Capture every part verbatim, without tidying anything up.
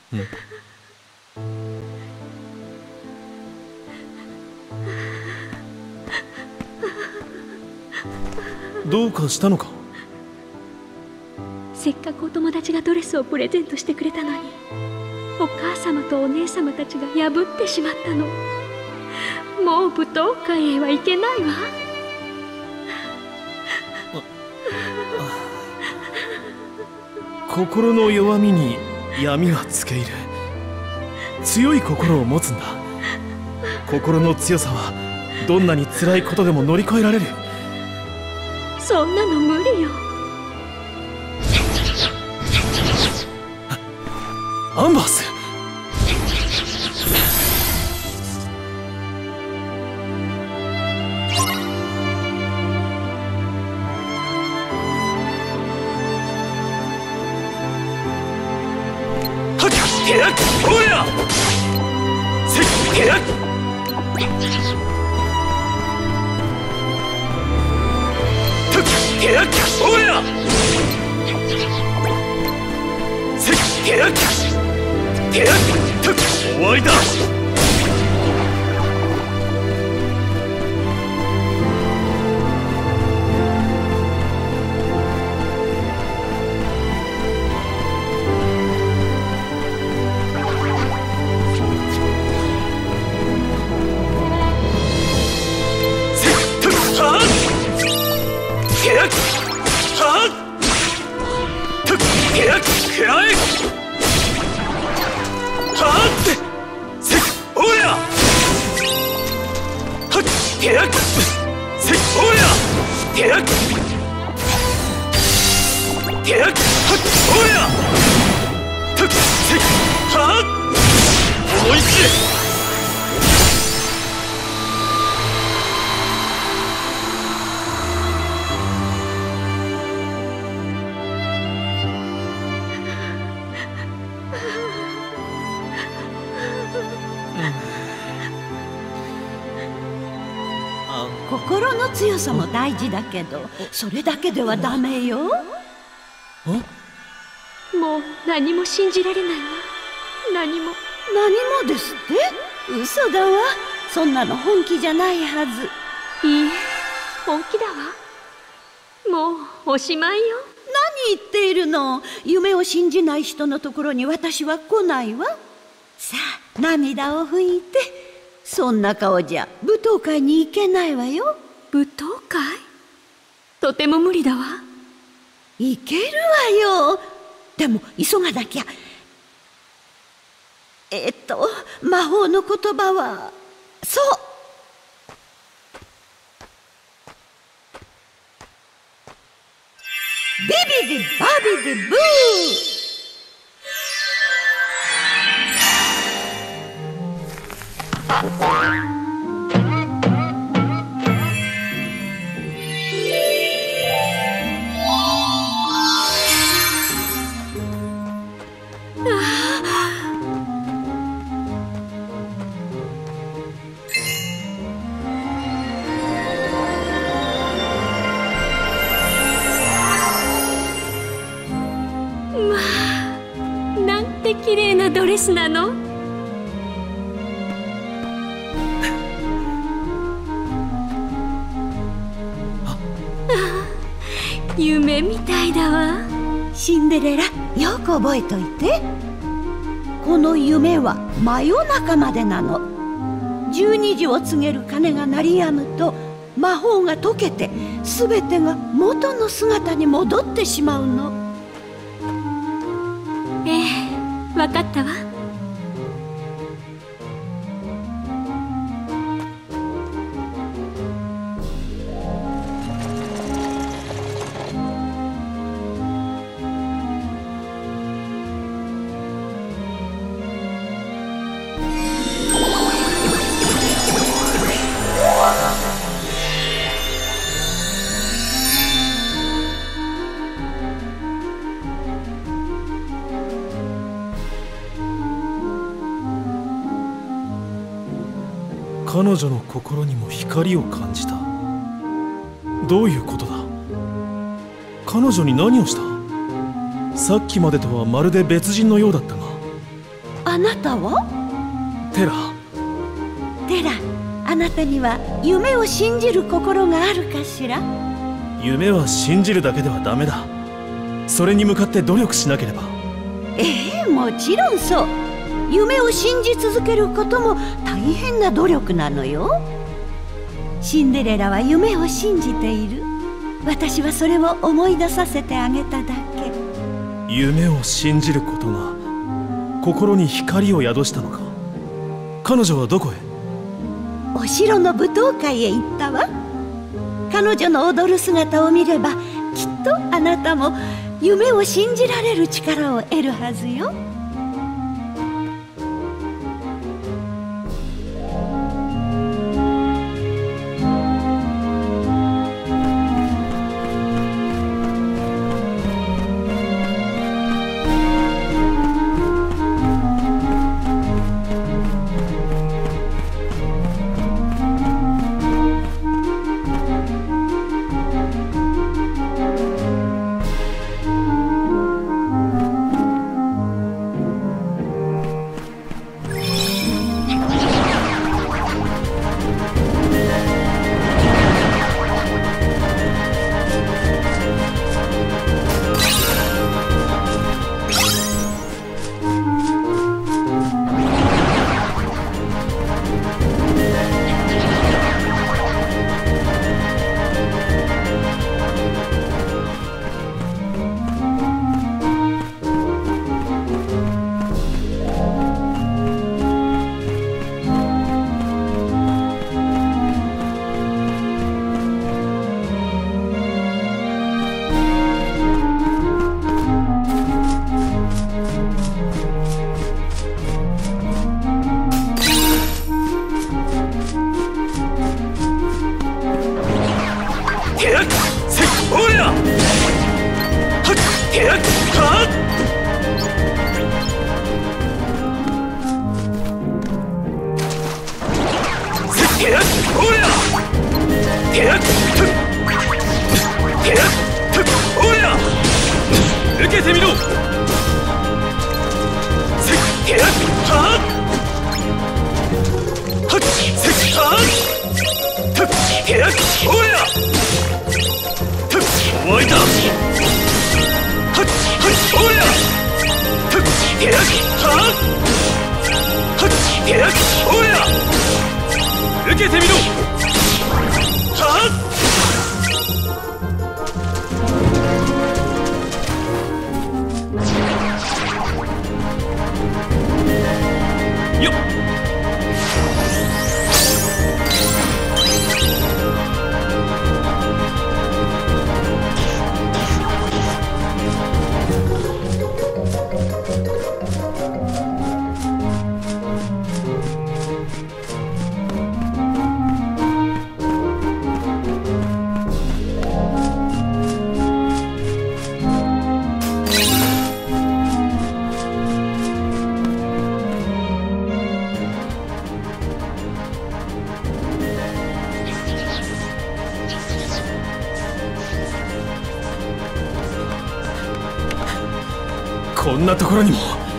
うん、どうかしたのか。 せっかくお友達がドレスをプレゼントしてくれたのに、お母様とお姉様たちが破ってしまったの。もう舞踏会へは行けないわ。 心の弱みに闇はつけ入る。強い心を持つんだ。心の強さはどんなに辛いことでも乗り越えられる。 そんなの無理よ。 アンバース、おやせっけやとっけやおやせっけやけやと終わりだ。 心の強さも大事だけど、それだけではダメよ。 もう何も信じられないわ。何も何もですって？嘘だわ。そんなの本気じゃないはず。 いいえ、本気だわ。もうおしまいよ。 何言っているの。夢を信じない人のところに私は来ないわ。さあ、涙を拭いて。そんな顔じゃ舞踏会に行けないわよ。 舞踏会？とても無理だわ。 行けるわよ。でも急がなきゃ。えっと魔法の言葉はそう。ビビディバビディブー。 まあ、なんて綺麗なドレスなの。夢みたいだわ。 シンデレラ、よく覚えといて。この夢は真夜中までなの。じゅうにじを告げる鐘が鳴り止むと魔法が解けて全てが元の姿に戻ってしまうの。 ええ、わかったわ。 彼女の心にも光を感じた。どういうことだ。彼女に何をした。さっきまでとはまるで別人のようだったが。 あなたは？ テラ。 テラ、あなたには夢を信じる心があるかしら？ 夢は信じるだけではダメだ。それに向かって努力しなければ。 ええ、もちろんそう。夢を信じ続けることも大変な努力なのよ。シンデレラは夢を信じている。私はそれを思い出させてあげただけ。 夢を信じることが心に光を宿したのか。彼女はどこへ？ お城の舞踏会へ行ったわ。彼女の踊る姿を見ればきっとあなたも夢を信じられる力を得るはずよ。 こんなところにも。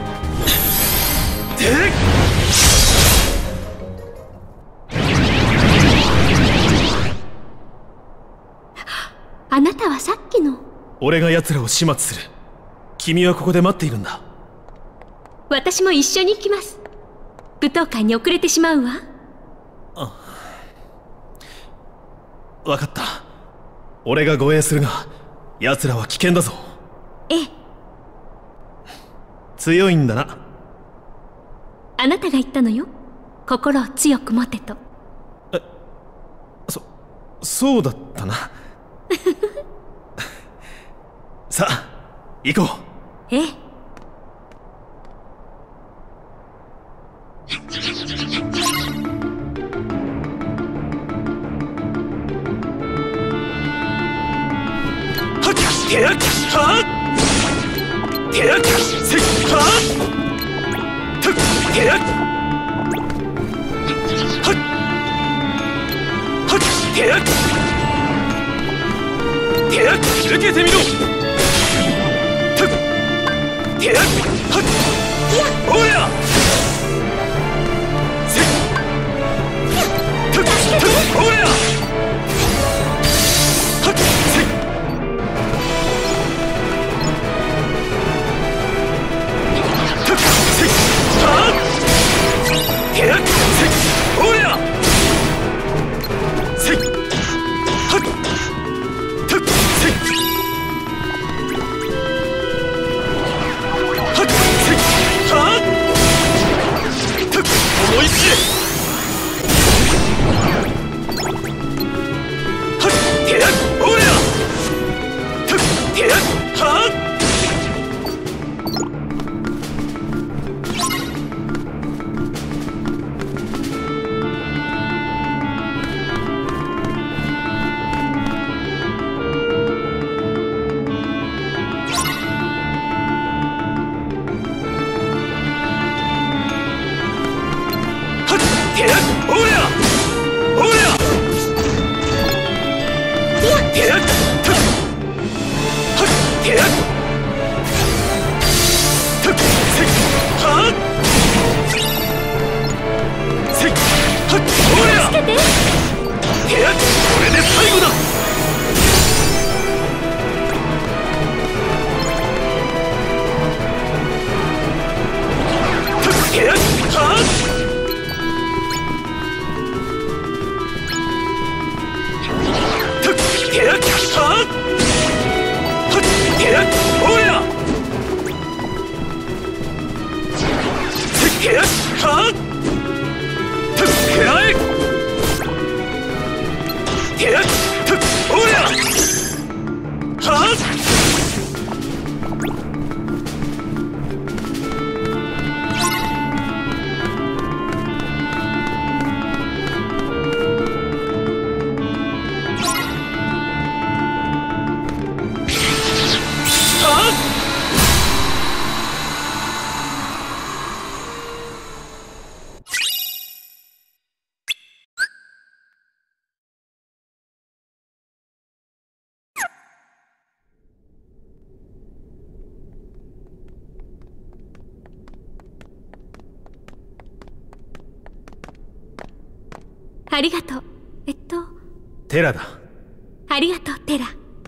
あなたはさっきの。 俺が奴らを始末する。君はここで待っているんだ。 私も一緒に行きます。舞踏会に遅れてしまうわ。 あ、分かった。俺が護衛するが奴らは危険だぞ。 ええ。 強いんだな。 あなたが言ったのよ。心を強く持てと。 え、そ、そうだったな。さあ、行こう。 ええ。 はっ、てやっ、はっ。てやっ、せっはっ、とてやっ、はっ、はっ、てやっ、てやっ、受けてみろ。とてやっ、はっ、おや。 ありがとう。えっとテラだ。 ありがとうテラ。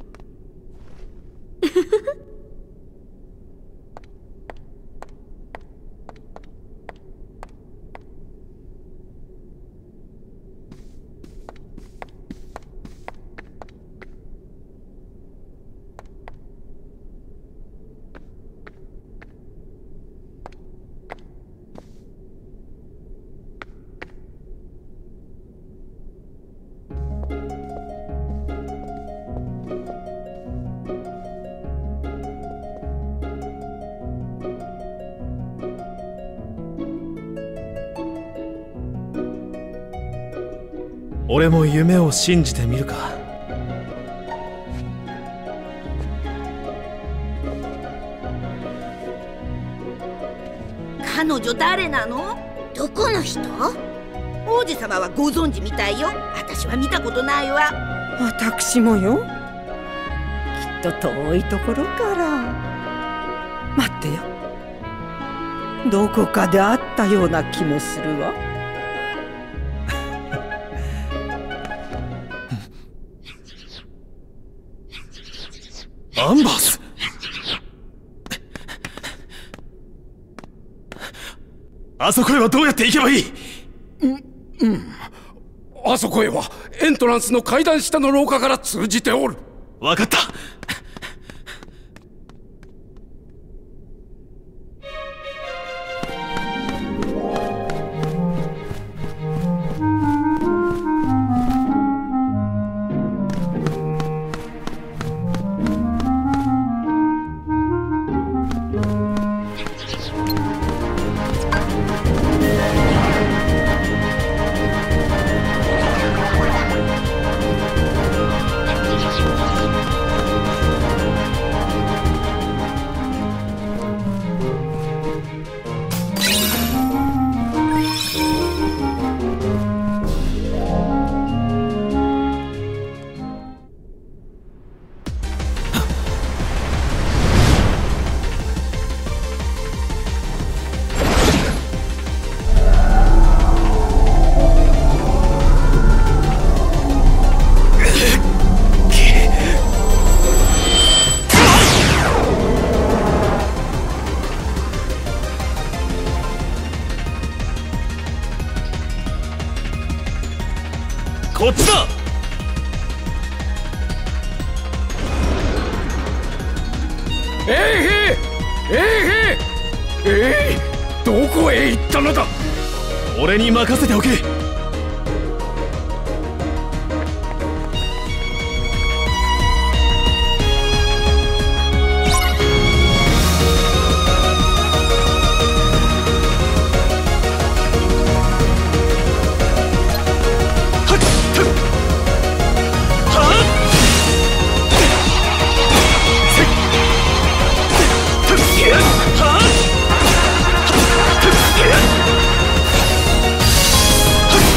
俺も夢を信じてみるか。 彼女誰なの？どこの人？王子様はご存知みたいよ。私は見たことないわ。 私もよ。きっと遠いところから。待ってよ。どこかで会ったような気もするわ。 アンバース。あそこへはどうやって行けばいい？ うんうん。あそこへはエントランスの階段下の廊下から通じておる。 分かった。こっちだ。 えいへい、えいへい、えい、どこへ行ったのだ。 俺に任せておけ。はっ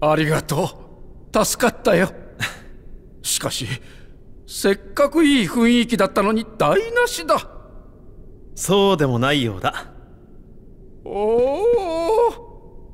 ありがとう。助かったよ。しかしせっかくいい雰囲気だったのに台無しだ。 そうでもないようだ。 おお。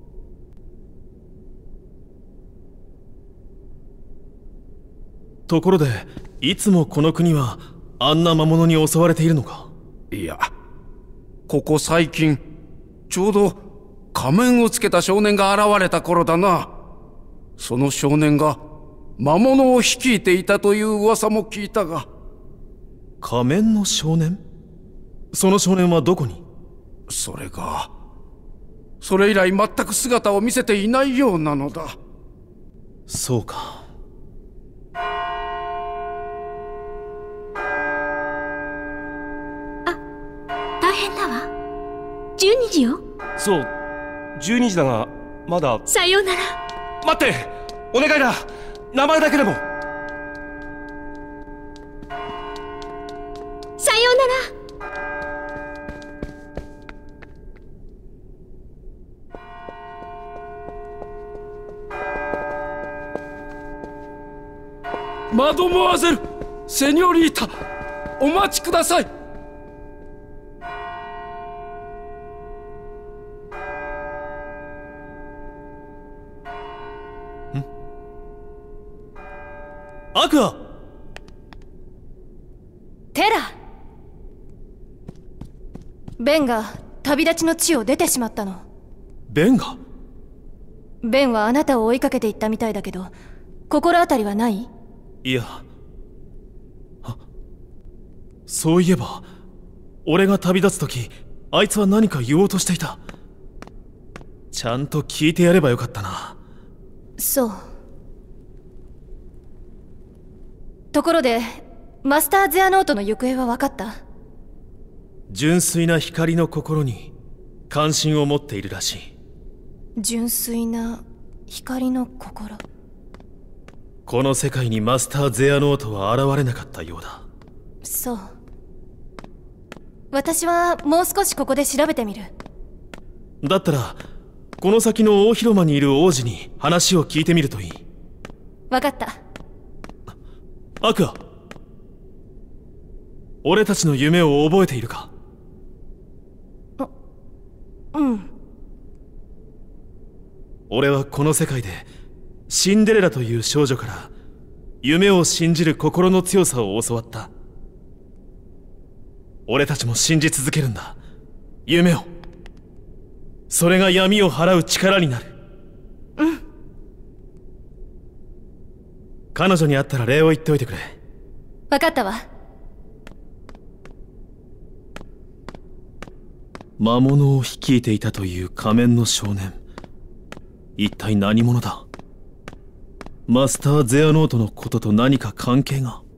ところで、いつもこの国はあんな魔物に襲われているのか？ いや、ここ最近ちょうど仮面をつけた少年が現れた頃だな。その少年が魔物を率いていたという噂も聞いたが。 仮面の少年？その少年はどこに？ それがそれ以来全く姿を見せていないようなのだ。 そうか。 大変だわ。じゅうにじよ。 そう、じゅうにじだがまだ。 さようなら。 待って、お願いだ。名前だけでも。 さようなら。 マドモアゼル、セニョリータ、お待ちください。 アクア。 テラ。ベンが旅立ちの地を出てしまったの。 ベンが？ ベンはあなたを追いかけていったみたいだけど、心当たりはない？ いや。あ、そういえば俺が旅立つ時、あいつは何か言おうとしていた。ちゃんと聞いてやればよかったな。 そう。ところでマスター・ゼアノートの行方は分かった？ 純粋な光の心に関心を持っているらしい。 純粋な光の心。 この世界にマスター・ゼアノートは現れなかったようだ。 そう。私はもう少しここで調べてみる。 だったらこの先の大広間にいる王子に話を聞いてみるといい。 分かった。 アクア、俺たちの夢を覚えているか？ うん。 俺はこの世界でシンデレラという少女から夢を信じる心の強さを教わった。俺たちも信じ続けるんだ、夢を。それが闇を払う力になる。 うん。 彼女に会ったら礼を言っておいてくれ。 分かったわ。 魔物を率いていたという仮面の少年、一体何者だ？マスター・ゼアノートのことと何か関係が？